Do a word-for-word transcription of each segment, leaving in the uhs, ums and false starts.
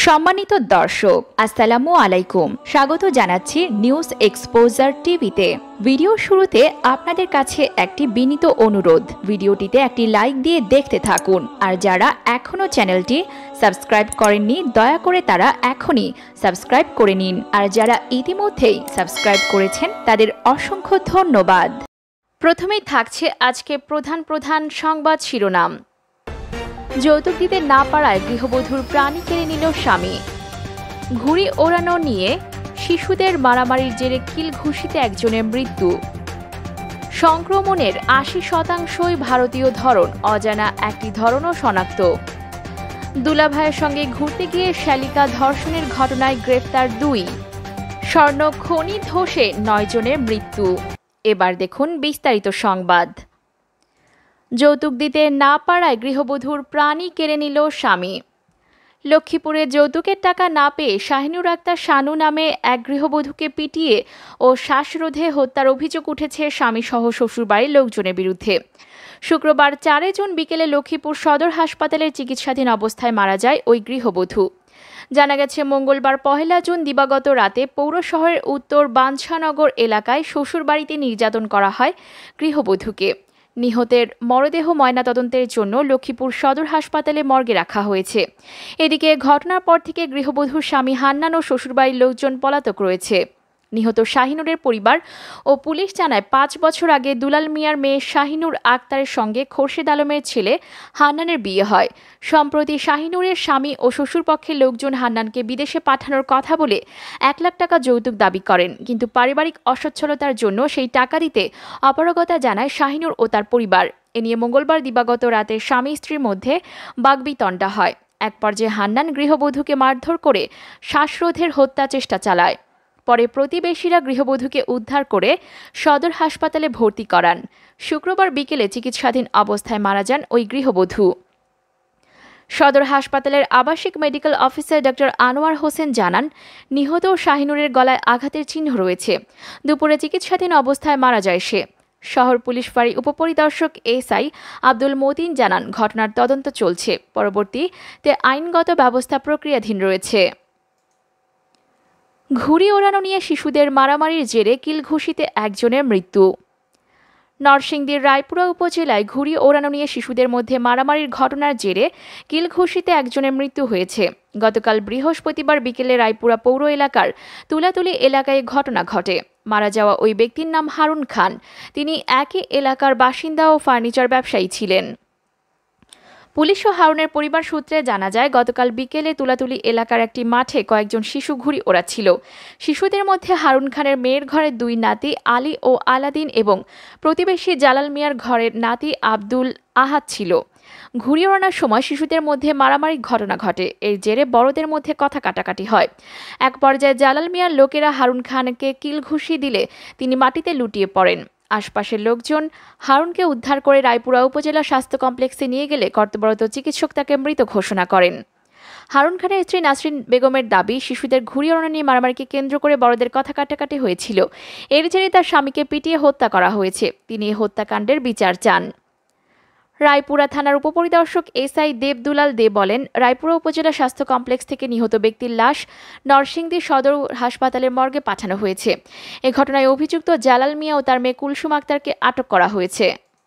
সম্মানিত দর্শক আসসালামু আলাইকুম, স্বাগত জানাচ্ছি নিউজ এক্সপোজার টিভিতে। ভিডিও শুরুতে আপনাদের কাছে একটি বিনীত অনুরোধ, ভিডিওটিতে একটি লাইক দিয়ে দেখতে থাকুন। আর যারা এখনো চ্যানেলটি সাবস্ক্রাইব করেননি দয়া করে তারা এখনই সাবস্ক্রাইব করে নিন, আর যারা ইতিমধ্যেই সাবস্ক্রাইব করেছেন তাদের অসংখ্য ধন্যবাদ। প্রথমেই থাকছে আজকে প্রধান প্রধান সংবাদ শিরোনাম। যৌতুক দিতে না পারায় গৃহবধূর প্রাণ কেড়ে নিল স্বামী। ঘুড়ি ওড়ানো নিয়ে শিশুদের মারামারির জেরে কিল ঘুষিতে একজনের মৃত্যু। সংক্রমণের আশি শতাংশই ভারতীয় ধরন, অজানা একটি ধরনও শনাক্ত। দুলাভাইয়ের সঙ্গে ঘুরতে গিয়ে শ্যালিকা ধর্ষণের ঘটনায় গ্রেফতার দুই। স্বর্ণ খনি ধসে নয় জনের মৃত্যু। এবার দেখুন বিস্তারিত সংবাদ। যৌতুক দিতে না পারায় গৃহবধূর প্রাণই কেড়ে নিল স্বামী। লক্ষ্মীপুরে যৌতুকের টাকা না পেয়ে শাহিনুর আক্তার শানু নামে এক গৃহবধূকে পিটিয়ে ও শ্বাসরোধে হত্যার অভিযোগ উঠেছে স্বামীসহ শ্বশুরবাড়ির লোকজনের বিরুদ্ধে। শুক্রবার চারে জুন বিকেলে লক্ষ্মীপুর সদর হাসপাতালে চিকিৎসাধীন অবস্থায় মারা যায় ওই গৃহবধূ। জানা গেছে, মঙ্গলবার পহেলা জুন দিবাগত রাতে পৌর শহরের উত্তর বাঞ্ছানগর এলাকায় শ্বশুরবাড়িতে নির্যাতন করা হয় গৃহবধূকে। নিহতের মরদেহ ময়নাতদন্তের জন্য লক্ষ্মীপুর সদর হাসপাতালে মর্গে রাখা হয়েছে। এদিকে ঘটনার পর থেকে গৃহবধূর স্বামী হান্নান ও শ্বশুরবাড়ির লোকজন পলাতক রয়েছে। নিহত শাহিনুরের পরিবার ও পুলিশ জানায়, পাঁচ বছর আগে দুলাল মিয়ার মেয়ে শাহিনুর আক্তারের সঙ্গে খোরশেদ আলমের ছেলে হান্নানের বিয়ে হয়। সম্প্রতি শাহিনুরের স্বামী ও শ্বশুরপক্ষের লোকজন হান্নানকে বিদেশে পাঠানোর কথা বলে এক লাখ টাকা যৌতুক দাবি করেন, কিন্তু পারিবারিক অসচ্ছলতার জন্য সেই টাকা দিতে অপারগতা জানায় শাহিনুর ও তার পরিবার। এ নিয়ে মঙ্গলবার দিবাগত রাতে স্বামী স্ত্রীর মধ্যে বাগবিতণ্ডা হয়। এক পর্যায়ে হান্নান গৃহবধূকে মারধর করে শ্বাসরোধের হত্যা চেষ্টা চালায়। পরে প্রতিবেশীরা গৃহবধূকে উদ্ধার করে সদর হাসপাতালে ভর্তি করান। শুক্রবার বিকেলে চিকিৎসাধীন অবস্থায় মারা যান ওই গৃহবধূ। সদর হাসপাতালের আবাসিক medical officer doctor Anwar Hossain জানান, নিহত শাহিনুরের গলায় আঘাতের চিহ্ন রয়েছে। দুপুরে চিকিৎসাধীন অবস্থায় মারা যায় সে। শহর পুলিশ ফাঁড়ি উপপরিদর্শক এসআই আব্দুল মতিন জানান, ঘটনার তদন্ত চলছে, পরবর্তীতে আইনগত ব্যবস্থা প্রক্রিয়াধীন রয়েছে। ঘুড়ি ওড়ানো নিয়ে শিশুদের মারামারির জেরে কিল ঘুষিতে একজনের মৃত্যু। নরসিংদীর রায়পুরা উপজেলায় ঘুড়ি ওড়ানো নিয়ে শিশুদের মধ্যে মারামারির ঘটনার জেরে কিল ঘুষিতে একজনের মৃত্যু হয়েছে। গতকাল বৃহস্পতিবার বিকেলে রায়পুরা পৌর এলাকার তুলাতুলি এলাকায় ঘটনা ঘটে। মারা যাওয়া ওই ব্যক্তির নাম হারুন খান। তিনি একই এলাকার বাসিন্দা ও ফার্নিচার ব্যবসায়ী ছিলেন। পুলিশ ও হারুনের পরিবার সূত্রে জানা যায়, গতকাল বিকেলে তুলাতুলি এলাকার একটি মাঠে কয়েকজন শিশু ঘুড়ি ওড়াচ্ছিল। শিশুদের মধ্যে হারুন খানের মেয়ের ঘরের দুই নাতি আলী ও আলাদিন এবং প্রতিবেশী জালাল মিয়ার ঘরের নাতি আব্দুল আহাদ ছিল। ঘুড়ি ওড়ানোর সময় শিশুদের মধ্যে মারামারির ঘটনা ঘটে। এর জেরে বড়দের মধ্যে কথা কাটাকাটি হয়। এক পর্যায়ে জালাল মিয়ার লোকেরা হারুন খানকে কিল ঘুষি দিলে তিনি মাটিতে লুটিয়ে পড়েন। আশপাশের লোকজন হারুনকে উদ্ধার করে রায়পুরা উপজেলা স্বাস্থ্য কমপ্লেক্সে নিয়ে গেলে কর্তব্যরত চিকিৎসক তাকে মৃত ঘোষণা করেন। হারুন খানের স্ত্রী নাসরিন বেগমের দাবি, শিশুদের ঘুড়ি ওড়ানো নিয়ে মারামারিকে কেন্দ্র করে বড়দের কথা কাটাকাটি হয়েছিল। এর জেরে তার স্বামীকে পিটিয়ে হত্যা করা হয়েছে। তিনি এই হত্যাকাণ্ডের বিচার চান। রায়পুরা থানার উপপরিদর্শক এসআই দেবদুলাল দে বলেন, রায়পুরা উপজেলা স্বাস্থ্য কমপ্লেক্স থেকে নিহত ব্যক্তির লাশ নরসিংদী সদর হাসপাতালের মর্গে পাঠানো হয়েছে। এ ঘটনায় অভিযুক্ত জালাল মিয়া ও তার মেয়ে কুলসুম আক্তারকে আটক করা হয়েছে।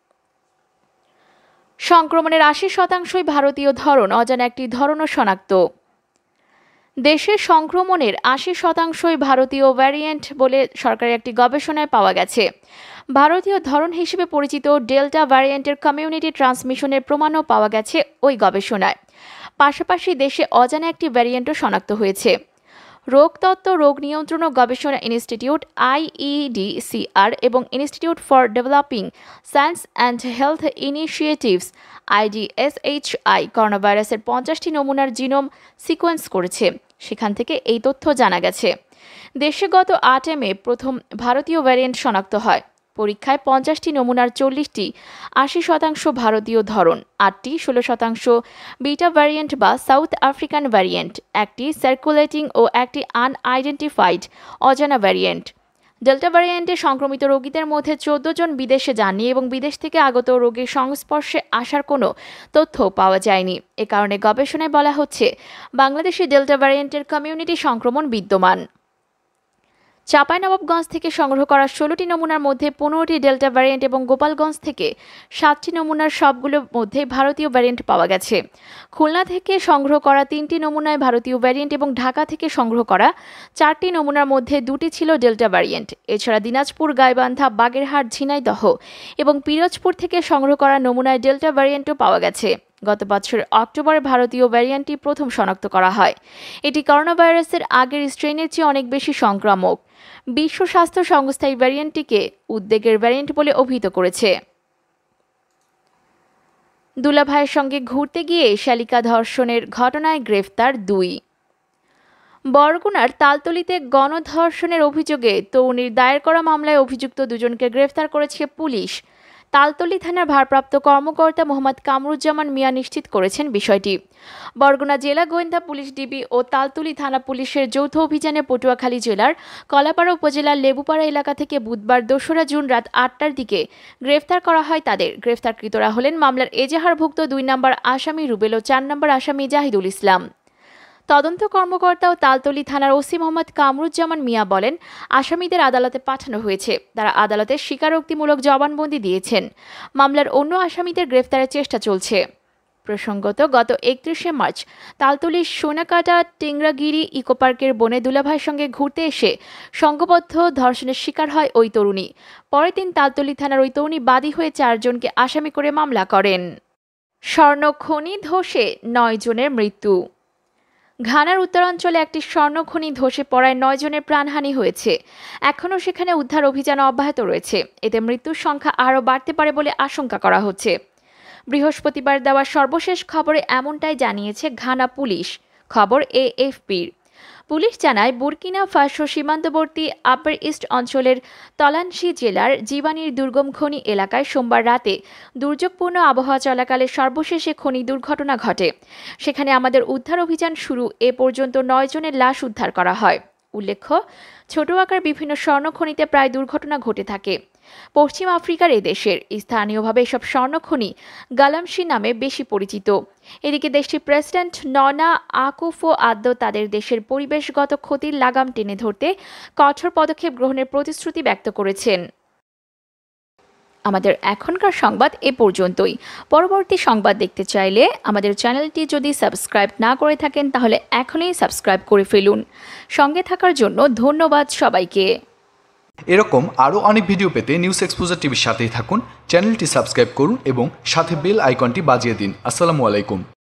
সংক্রমণের আশি শতাংশই ভারতীয় ধরন, অজানা একটি ধরনও শনাক্ত। দেশে সংক্রমণের আশি শতাংশই ভারতীয় ভ্যারিয়েন্ট বলে সরকারের একটি গবেষণায় পাওয়া গেছে। ভারতীয় ধরন হিসেবে পরিচিত ডেল্টা ভ্যারিয়েন্টের কমিউনিটি ট্রান্সমিশনের প্রমাণও পাওয়া গেছে ওই গবেষণায়। পাশাপাশি দেশে অজানা একটি ভ্যারিয়েন্টও শনাক্ত হয়েছে। রোগতত্ত্ব, রোগ নিয়ন্ত্রণ ও গবেষণা ইনস্টিটিউট আইইডিসিআর এবং institute for developing science and health initiatives IDSHI corona ভাইরাসের পঞ্চাশটি নমুনার জিনোম সিকোয়েন্স করেছে। সেখান থেকে এই তথ্য জানা গেছে। দেশে গত আটে মে প্রথম ভারতীয় ভ্যারিয়েন্ট শনাক্ত হয়। পরীক্ষায় পঞ্চাশটি নমুনার চল্লিশটি আশি শতাংশ ভারতীয় ধরন, আটটি ষোলো শতাংশ বিটা ভ্যারিয়েন্ট বা সাউথ আফ্রিকান ভ্যারিয়েন্ট, একটি সার্কুলেটিং ও একটি আনআইডেন্টিফাইড অজানা ভ্যারিয়েন্ট। ডেল্টা ভ্যারিয়েন্টে সংক্রমিত রোগীদের মধ্যে চোদ্দ জন বিদেশে যাননি এবং বিদেশ থেকে আগত রোগীর সংস্পর্শে আসার কোনো তথ্য পাওয়া যায়নি। এ কারণে গবেষণায় বলা হচ্ছে বাংলাদেশে ডেল্টা ভ্যারিয়েন্টের কমিউনিটি সংক্রমণ বিদ্যমান। চাঁপাইনবাবগঞ্জ থেকে সংগ্রহ করা ষোলোটি নমুনার মধ্যে পনেরোটি ডেল্টা ভ্যারিয়েন্ট এবং গোপালগঞ্জ থেকে সাতটি নমুনার সবগুলোর মধ্যে ভারতীয় ভ্যারিয়েন্ট পাওয়া গেছে। খুলনা থেকে সংগ্রহ করা তিনটি নমুনায় ভারতীয় ভ্যারিয়েন্ট এবং ঢাকা থেকে সংগ্রহ করা চারটি নমুনার মধ্যে দুটি ছিল ডেল্টা ভ্যারিয়েন্ট। এছাড়া দিনাজপুর, গাইবান্ধা, বাগেরহাট, ঝিনাইদহ এবং পিরোজপুর থেকে সংগ্রহ করা নমুনায় ডেল্টা ভ্যারিয়েন্টও পাওয়া গেছে। গত বছর অক্টোবরে ভারতীয় ভ্যারিয়েন্টটি প্রথম শনাক্ত করা হয়। এটি করোনা ভাইরাসের আগের স্ট্রেনের চেয়ে অনেক বেশি সংক্রামক। বিশ্ব স্বাস্থ্য সংস্থা এই ভ্যারিয়েন্টটিকে উদ্বেগের ভ্যারিয়েন্ট বলে অভিহিত করেছে। দুলাভাইয়ের সঙ্গে ঘুরতে গিয়ে শালিকা ধর্ষণের ঘটনায় গ্রেফতার দুই। বরগুনার তালতলীতে গণধর্ষণের অভিযোগে তরুণীর দায়ের করা মামলায় অভিযুক্ত দুজনকে গ্রেফতার করেছে পুলিশ। তালতলী থানার ভারপ্রাপ্ত কর্মকর্তা মোহাম্মদ কামরুজ্জামান মিয়া নিশ্চিত করেছেন বিষয়টি। বরগুনা জেলা গোয়েন্দা পুলিশ, ডিবি ও তালতলী থানা পুলিশের যৌথ অভিযানে পটুয়াখালী জেলার কলাপাড়া উপজেলার লেবুপাড়া এলাকা থেকে বুধবার দোসরা জুন রাত আটটার দিকে গ্রেফতার করা হয় তাদের। গ্রেফতারকৃতরা হলেন মামলার এজাহারভুক্ত দুই নম্বর আসামি রুবেল ও চার নম্বর আসামি জাহিদুল ইসলাম। তদন্ত কর্মকর্তা ও তালতলী থানার ওসি মোহাম্মদ কামরুজ্জামান মিয়া বলেন, আসামিদের আদালতে পাঠানো হয়েছে। তারা আদালতে স্বীকারোক্তিমূলক জবানবন্দি দিয়েছেন। মামলার অন্য আসামিদের গ্রেফতারের চেষ্টা চলছে। প্রসঙ্গত, গত একত্রিশে মার্চ তালতলীর সোনাকাটা টেংরাগিরি ইকোপার্কের বনে দুলাভাইয়ের সঙ্গে ঘুরতে এসে সংঘবদ্ধ ধর্ষণের শিকার হয় ওই তরুণী। পরের দিন তালতলী থানার ওই তরুণী বাদী হয়ে চারজনকে আসামি করে মামলা করেন। স্বর্ণ খনি ধসে নয় জনের মৃত্যু। ঘানার উত্তরাঞ্চলে একটি স্বর্ণখনি ধসে পড়ায় নয় জনের প্রাণহানি হয়েছে। এখনও সেখানে উদ্ধার অভিযান অব্যাহত রয়েছে। এতে মৃত্যুর সংখ্যা আরও বাড়তে পারে বলে আশঙ্কা করা হচ্ছে। বৃহস্পতিবার দেওয়া সর্বশেষ খবরে এমনটাই জানিয়েছে ঘানা পুলিশ। খবর এএফপির। পুলিশ জানায়, বুর্কিনা ফাসো সীমান্তবর্তী আপার ইস্ট অঞ্চলের তলানসি জেলার জীবানির দুর্গম খনি এলাকায় সোমবার রাতে দুর্যোগপূর্ণ আবহাওয়া চলাকালে সর্বশেষে খনি দুর্ঘটনা ঘটে। সেখানে আমাদের উদ্ধার অভিযান শুরু। এ পর্যন্ত নয় জনের লাশ উদ্ধার করা হয়। উল্লেখ্য, ছোট আকার বিভিন্ন স্বর্ণখনিতে প্রায় দুর্ঘটনা ঘটে থাকে। পশ্চিম আফ্রিকার এদেশের স্থানীয়ভাবে এসব স্বর্ণখনি গালামসি নামে বেশি পরিচিত। এদিকে দেশটির প্রেসিডেন্ট ননা আকুফো আদ্দো তাদের দেশের পরিবেশগত ক্ষতির লাগাম টেনে ধরতে কঠোর পদক্ষেপ গ্রহণের প্রতিশ্রুতি ব্যক্ত করেছেন। আমাদের এখনকার সংবাদ এ পর্যন্তই। পরবর্তী সংবাদ দেখতে চাইলে আমাদের চ্যানেলটি যদি সাবস্ক্রাইব না করে থাকেন তাহলে এখনই সাবস্ক্রাইব করে ফেলুন। সঙ্গে থাকার জন্য ধন্যবাদ সবাইকে। এরকম আরও অনেক ভিডিও পেতে নিউজ এক্সপোজার টিভির সাথেই থাকুন। চ্যানেলটি সাবস্ক্রাইব করুন এবং সাথে বেল আইকনটি বাজিয়ে দিন। আসসালামু আলাইকুম।